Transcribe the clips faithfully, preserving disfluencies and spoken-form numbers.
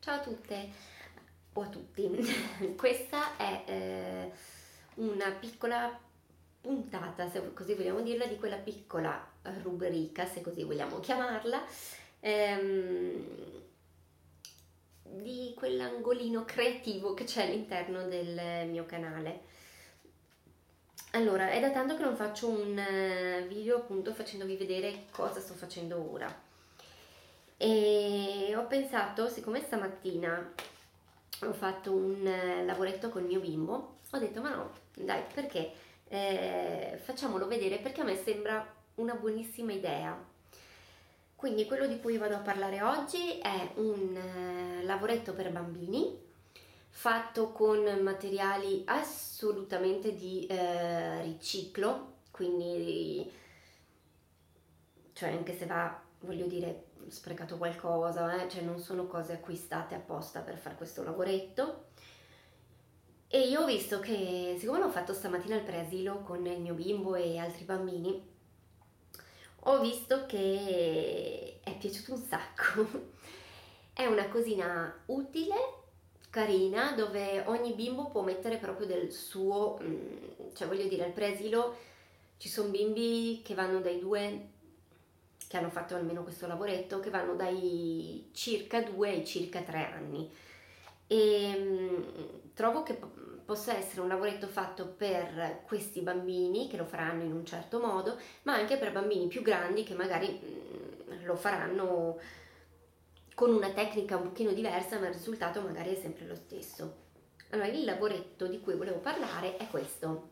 Ciao a tutte o a tutti, questa è eh, una piccola puntata, se così vogliamo dirla, di quella piccola rubrica, se così vogliamo chiamarla, ehm, di quell'angolino creativo che c'è all'interno del mio canale. Allora, è da tanto che non faccio un eh, video appunto facendovi vedere cosa sto facendo ora. E ho pensato, siccome stamattina ho fatto un eh, lavoretto col mio bimbo, ho detto ma no, dai, perché eh, facciamolo vedere, perché a me sembra una buonissima idea. Quindi quello di cui vado a parlare oggi è un eh, lavoretto per bambini fatto con materiali assolutamente di eh, riciclo, quindi cioè anche se va, voglio dire, sprecato qualcosa, eh, cioè non sono cose acquistate apposta per fare questo lavoretto. E io ho visto che, siccome l'ho fatto stamattina al preasilo con il mio bimbo e altri bambini, ho visto che è piaciuto un sacco. È una cosina utile, carina, dove ogni bimbo può mettere proprio del suo, mm, cioè voglio dire, al preasilo ci sono bimbi che vanno dai due, che hanno fatto almeno questo lavoretto, che vanno dai circa due ai circa tre anni. E mh, trovo che po- possa essere un lavoretto fatto per questi bambini che lo faranno in un certo modo, ma anche per bambini più grandi che magari mh, lo faranno con una tecnica un pochino diversa, ma il risultato magari è sempre lo stesso. Allora, il lavoretto di cui volevo parlare è questo.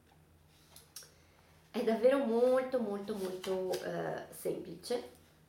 È davvero molto molto molto eh, semplice.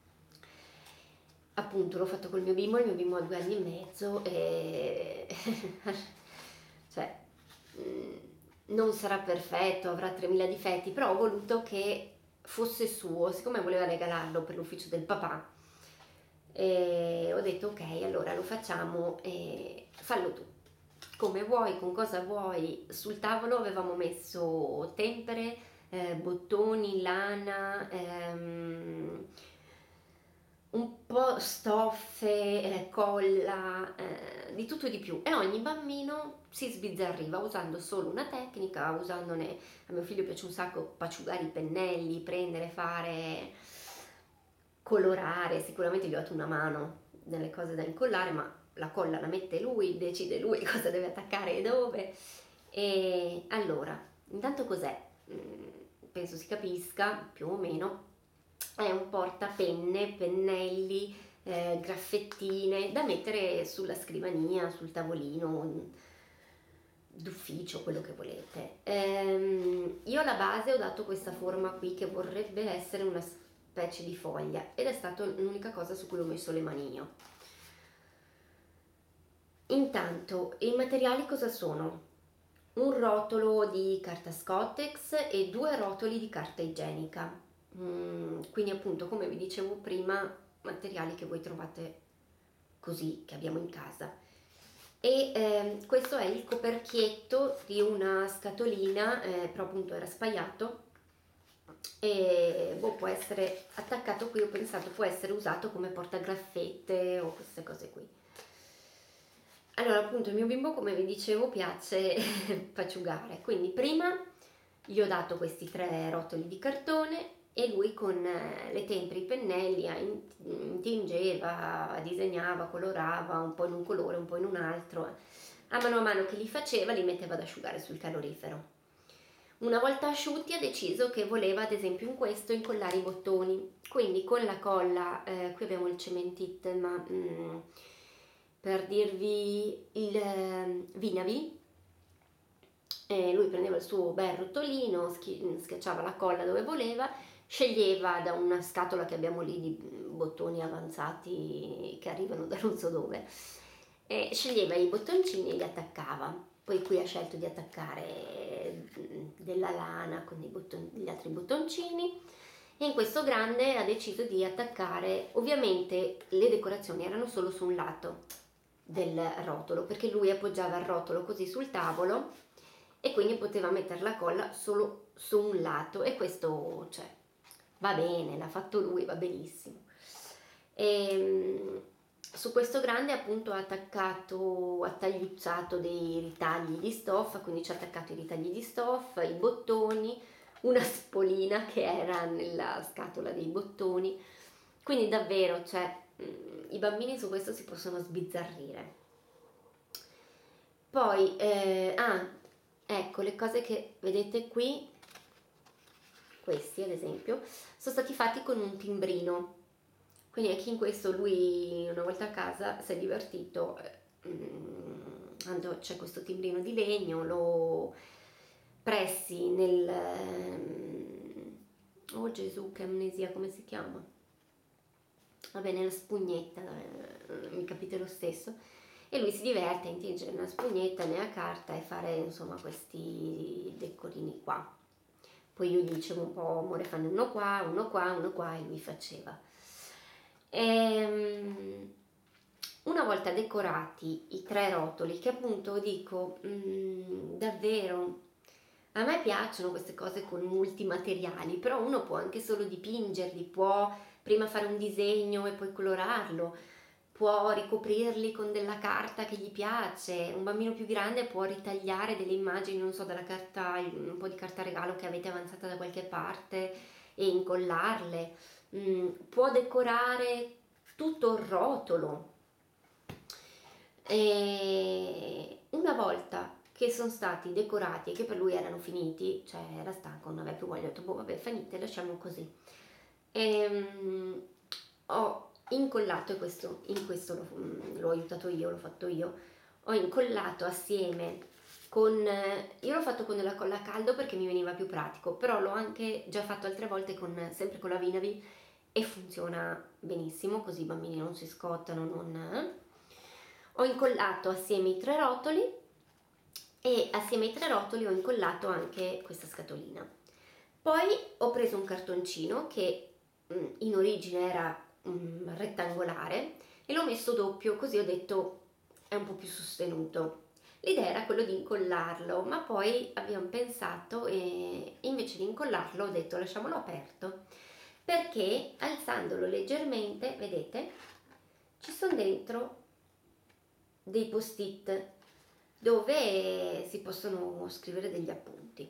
Appunto l'ho fatto col mio bimbo, il mio bimbo ha due anni e mezzo e cioè mh, non sarà perfetto, avrà tremila difetti, però ho voluto che fosse suo, siccome voleva regalarlo per l'ufficio del papà, e ho detto ok, allora lo facciamo e fallo tu. Come vuoi, con cosa vuoi. Sul tavolo avevamo messo tempere, eh, bottoni, lana, ehm, un po' stoffe, eh, colla, eh, di tutto e di più. E ogni bambino si sbizzarriva usando solo una tecnica, usandone, a mio figlio piace un sacco paciugare i pennelli, prendere, fare, colorare, sicuramente gli ho dato una mano nelle cose da incollare, ma la colla la mette lui, decide lui cosa deve attaccare e dove. E allora, intanto cos'è? Mm, penso si capisca più o meno. È un portapenne, pennelli, eh, graffettine da mettere sulla scrivania, sul tavolino d'ufficio, quello che volete. Ehm, io alla base ho dato questa forma qui che vorrebbe essere una specie di foglia ed è stata l'unica cosa su cui ho messo le manine. Intanto i materiali cosa sono? Un rotolo di carta Scottex e due rotoli di carta igienica. Mm, quindi appunto, come vi dicevo prima, materiali che voi trovate così, che abbiamo in casa. E ehm, questo è il coperchietto di una scatolina, eh, però appunto era spaiato e boh, può essere attaccato qui, ho pensato può essere usato come portagraffette o queste cose qui. Allora, appunto, il mio bimbo, come vi dicevo, piace paciugare, quindi prima gli ho dato questi tre rotoli di cartone e lui con eh, le tempere, i pennelli, eh, intingeva, disegnava, colorava, un po' in un colore, un po' in un altro. A mano a mano che li faceva, li metteva ad asciugare sul calorifero. Una volta asciutti ha deciso che voleva, ad esempio in questo, incollare i bottoni, quindi con la colla, eh, qui abbiamo il cementit, ma mm, per dirvi il eh, Vinavi, eh, lui prendeva il suo bel rotolino, schi- schiacciava la colla dove voleva, sceglieva da una scatola che abbiamo lì di bottoni avanzati che arrivano da non so dove, e sceglieva i bottoncini e li attaccava. Poi qui ha scelto di attaccare della lana con i botton- gli altri bottoncini e in questo grande ha deciso di attaccare, ovviamente le decorazioni erano solo su un lato del rotolo perché lui appoggiava il rotolo così sul tavolo e quindi poteva mettere la colla solo su un lato e questo cioè, va bene, l'ha fatto lui, va benissimo. E, Su questo grande appunto ha attaccato, ha tagliuzzato dei ritagli di stoffa, quindi ci ha attaccato i ritagli di stoffa, i bottoni, una spolina che era nella scatola dei bottoni, quindi davvero, cioè, mh, i bambini su questo si possono sbizzarrire. Poi, eh, ah, ecco, le cose che vedete qui, questi ad esempio, sono stati fatti con un timbrino. Quindi anche in questo lui una volta a casa si è divertito, eh, mm, andò- c'è questo timbrino di legno, lo pressi nel... ehm, oh Gesù, che amnesia, come si chiama? Vabbè, nella spugnetta, eh, mi capite lo stesso. E lui si diverte a intingere una spugnetta nella carta e fare insomma questi decorini qua. Poi io gli dicevo un po', amore, fanno uno qua, uno qua, uno qua, e lui faceva. Ehm, una volta decorati i tre rotoli, che appunto dico, mm, davvero, a me piacciono queste cose con multimateriali, però uno può anche solo dipingerli, può prima fare un disegno e poi colorarlo, può ricoprirli con della carta che gli piace, un bambino più grande può ritagliare delle immagini, non so, dalla carta, un po' di carta regalo che avete avanzata da qualche parte e incollarle. Mm, può decorare tutto il rotolo. E una volta che sono stati decorati e che per lui erano finiti, cioè era stanco, non aveva più voglia, ho detto, boh, vabbè, fa niente, lasciamo così. Ehm, ho incollato, e questo, in questo l'ho, mm, l'ho aiutato io, l'ho fatto io, ho incollato assieme con, eh, io l'ho fatto con della colla a caldo perché mi veniva più pratico, però l'ho anche già fatto altre volte con, sempre con la Vinavi, e funziona benissimo, così i bambini non si scottano, non... eh. Ho incollato assieme i tre rotoli e assieme ai tre rotoli ho incollato anche questa scatolina. Poi ho preso un cartoncino che mm, in origine era mm, rettangolare e l'ho messo doppio, così ho detto è un po' più sostenuto. L'idea era quello di incollarlo, ma poi abbiamo pensato e invece di incollarlo ho detto lasciamolo aperto, perché alzandolo leggermente, vedete, ci sono dentro dei post-it dove si possono scrivere degli appunti.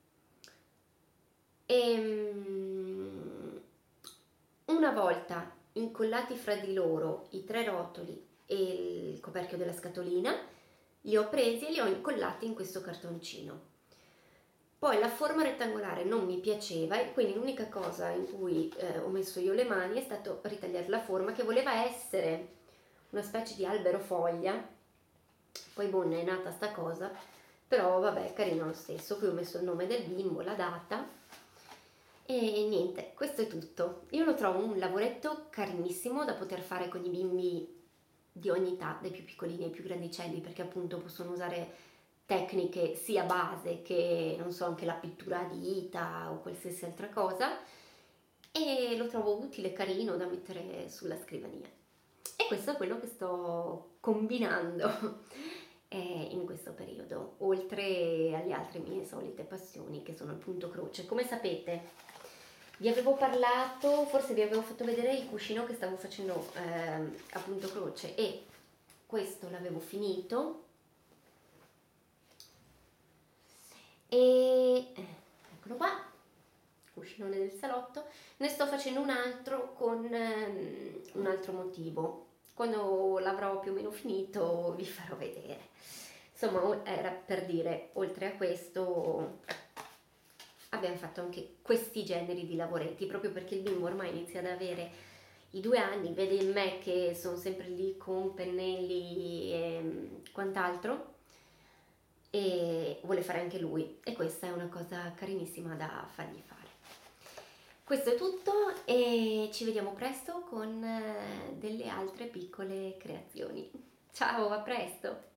E una volta incollati fra di loro i tre rotoli e il coperchio della scatolina, li ho presi e li ho incollati in questo cartoncino. Poi la forma rettangolare non mi piaceva e quindi l'unica cosa in cui eh, ho messo io le mani è stato ritagliare la forma, che voleva essere una specie di albero foglia. Poi boh, ne è nata sta cosa, però vabbè, carino lo stesso. Qui ho messo il nome del bimbo, la data e niente, questo è tutto. Io lo trovo un lavoretto carinissimo da poter fare con i bimbi di ogni età, dai più piccolini ai più grandicelli, perché appunto possono usare tecniche sia base che, non so, anche la pittura a dita o qualsiasi altra cosa, e lo trovo utile e carino da mettere sulla scrivania. E questo è quello che sto combinando eh, in questo periodo, oltre alle altre mie solite passioni che sono il punto croce. Come sapete, vi avevo parlato, forse vi avevo fatto vedere il cuscino che stavo facendo ehm, a punto croce, e questo l'avevo finito e eh, eccolo qua, cuscinone del salotto. Ne sto facendo un altro con ehm, un altro motivo. Quando l'avrò più o meno finito vi farò vedere. Insomma, era per dire, oltre a questo abbiamo fatto anche questi generi di lavoretti, proprio perché il bimbo ormai inizia ad avere i due anni, vede in me che sono sempre lì con pennelli e quant'altro, e vuole fare anche lui, e questa è una cosa carinissima da fargli fare. Questo è tutto e ci vediamo presto con eh, delle altre piccole creazioni. Ciao, a presto!